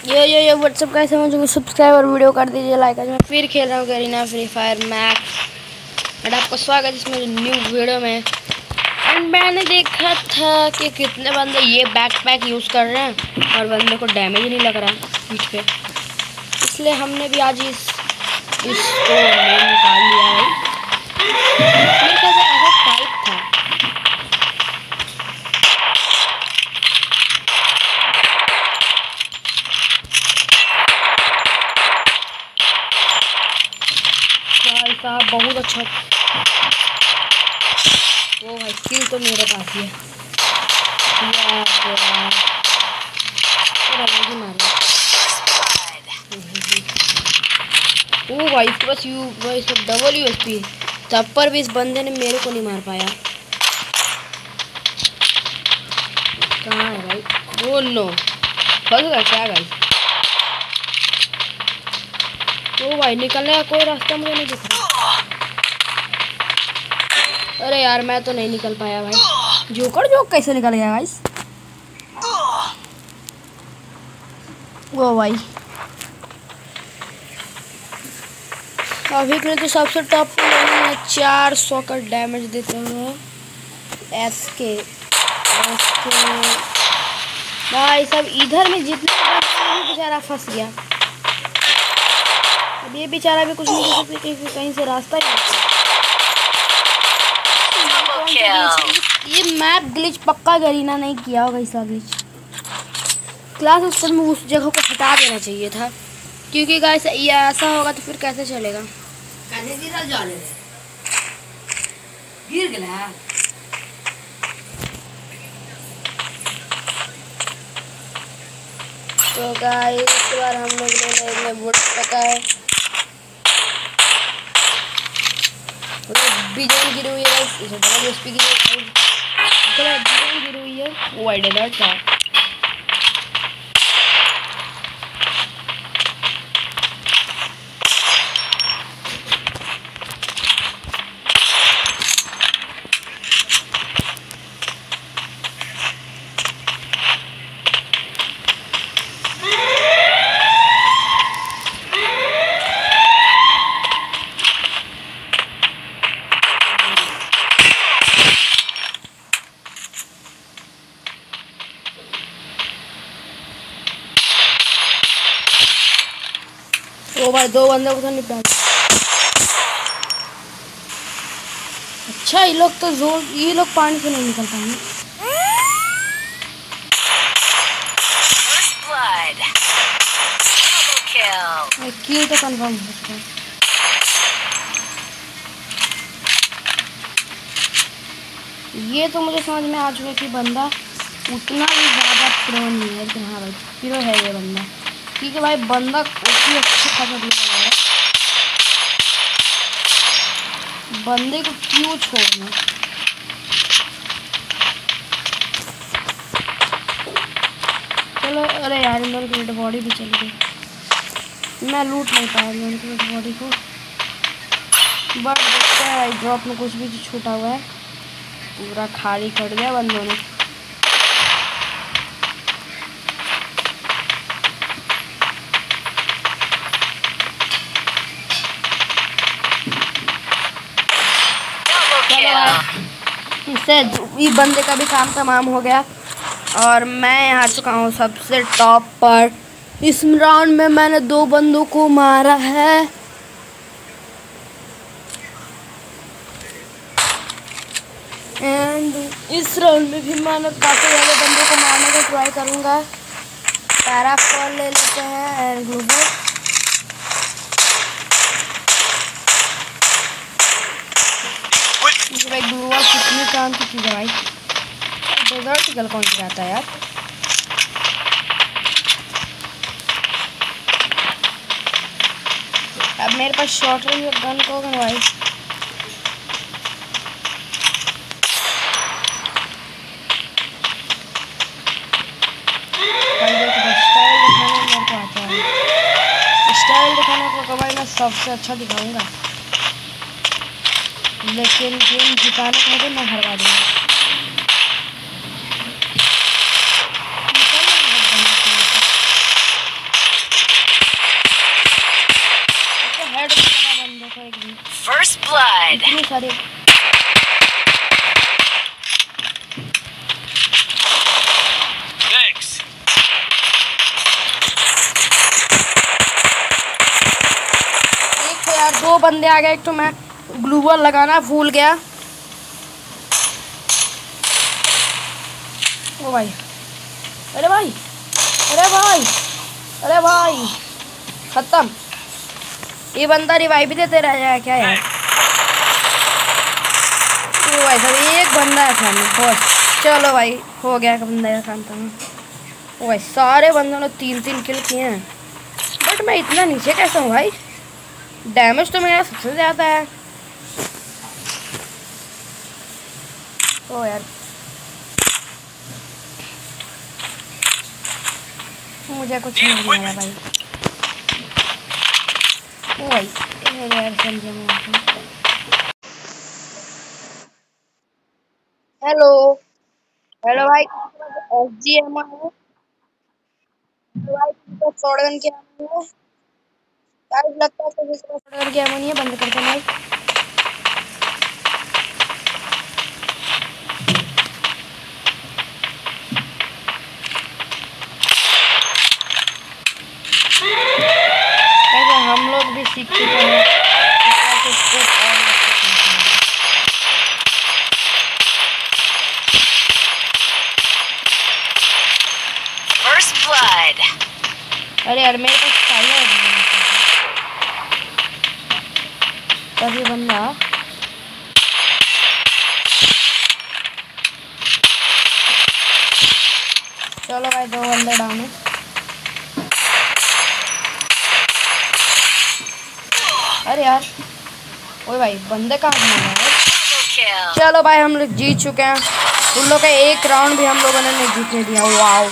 ये व्हाट्सअप का समझ सब्सक्राइब और वीडियो कर दीजिए लाइक। आज मैं फिर खेल रहा हूँ गरीना फ्री फायर मैक्स और आपका स्वागत है इसमें न्यू वीडियो में। एंड मैंने देखा था कि कितने बंदे ये बैकपैक यूज़ कर रहे हैं और बंदे को डैमेज नहीं लग रहा पीठ पे, इसलिए हमने भी आज इसको निकाल लिया है। मेरे ख्याल से ऐसा टाइप था। साहब बहुत अच्छा। वो भाई स्किल तो मेरे पास ही है। ओ भाई इसके पास भाई सब डबल यूएसपी, तब पर भी इस बंदे ने मेरे को नहीं मार पाया। कहाँ है भाई? ओ नो, फंस गया क्या गाइस? ओ भाई निकलने का कोई रास्ता मुझे नहीं दिख रहा। अरे यार मैं तो नहीं निकल पाया भाई। जोक कैसे निकल गया गाइस? वो भाई अभी के लिए तो सबसे टॉप पे है 400 का डैमेज देते हुए एसके भाई सब इधर में जितने बेचारा फंस गया। अब ये बेचारा भी कुछ नहीं कर सकते, कहीं से रास्ता ही। ये मैप ग्लिच पक्का गरीना नहीं किया होगा। इसका ग्लिच क्लास उस पर में उस जगह को हटा देना चाहिए था, क्योंकि गाइस ये ऐसा होगा तो फिर कैसे चलेगा? गिर गया। तो गाइस इस बार हम लोग ने वोट पकाए। बिजन गिरी हुई है गाइस, इसे डबल यूएसपी की बिजन गिरी हुई है। वो वाइड अलर्ट था। ओ भाई दो बंदे को तो निपटा। अच्छा ये लोग तो ये लोग पानी से नहीं निकल पाएंगे। किल तो कंफर्म हो सकता है। ये तो मुझे समझ में आ चुका है कि बंदा उतना भी ज़्यादा प्रो नहीं है, लेकिन हाँ भाई प्रो है ये बंदा। ठीक है भाई, बंदा काफ़ी अच्छा खासा दिख रहा है। बंदे को क्यों छोड़ना? चलो अरे यार इन दोनों की डेड बॉडी भी चली गई। मैं लूट नहीं पाया इन की डेड बॉडी को। बट देखते हैं भाई ड्रॉप में कुछ भी छूटा हुआ है। पूरा खाली कर दिया बंदों ने। इससे ये बंदे का भी काम तमाम हो गया और मैं आ चुका हूँ सबसे टॉप पर। इस राउंड में मैंने 2 बंदों को मारा है। एंड इस राउंड में भी मैं काफ़ी ज़्यादा बंदों को मारने का ट्राई करूँगा। पैराफॉल ले लेते हैं एंड ग्लोबल। भाई ग्लूवाल कितनी काम की चीज़ है भाई। डेजर्ट गल कौन सी रहता है यार? अब मेरे पास शॉर्ट रेंज गन को भाई। स्टाइल दिखाने को भाई मैं सबसे अच्छा दिखाऊंगा, लेकिन गेम जिताने को तो मैं हरवा दूँगा। सारे। एक तो यार 2 बंदे आ गए, एक तो मैं ग्लू वॉल लगाना भूल गया। ओ भाई, अरे भाई, अरे भाई, अरे भाई, खत्म। ये बंदा रिवाइव भी देते रह जाए क्या यार? ओ भाई साहब, एक बंदा है सामने बस। चलो भाई, हो गया बंदा का काम था। ओ भाई, सारे बंदों ने 3-3 किल किए हैं, बट मैं इतना नीचे कैसे हूँ भाई? डैमेज तो मेरा सबसे ज़्यादा है। ओ यार, मुझे कुछ नहीं मिल रहा भाई। ओ भाई यार, समझे मैं। हेलो हेलो भाई, SGM है भाई, शॉटगन की एमो है गाइस, लगता है तो किसी को शॉटगन की एमो नहीं है। बंद करते हैं भाई। कैसे हम लोग भी सीख चुके हैं कैसे स्कोप और फर्स्ट ब्लड। अरे यार, मेरे पास फायर है तभी बंदा। चलो भाई, 2 बंदे डाउन है। अरे यार, ओए भाई, बंदे कहाँ हैं? चलो भाई, हम लोग जीत चुके हैं। उन लोग का एक राउंड भी हम लोगों ने नहीं जीतने दिया। वाओ,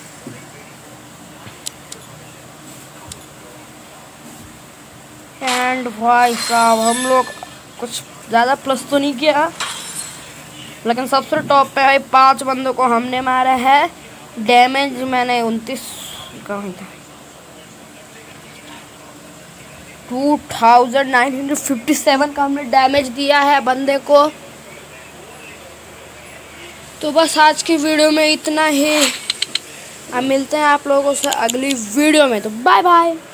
एंड भाई साहब, हम लोग कुछ ज़्यादा प्लस तो नहीं किया, लेकिन सबसे टॉप पे है 5 बंदों को हमने मारा है। डैमेज मैंने 29 कहाँ था, 2957 का हमने डैमेज दिया है बंदे को। तो बस आज की वीडियो में इतना ही। अब मिलते हैं आप लोगों से अगली वीडियो में, तो बाय बाय।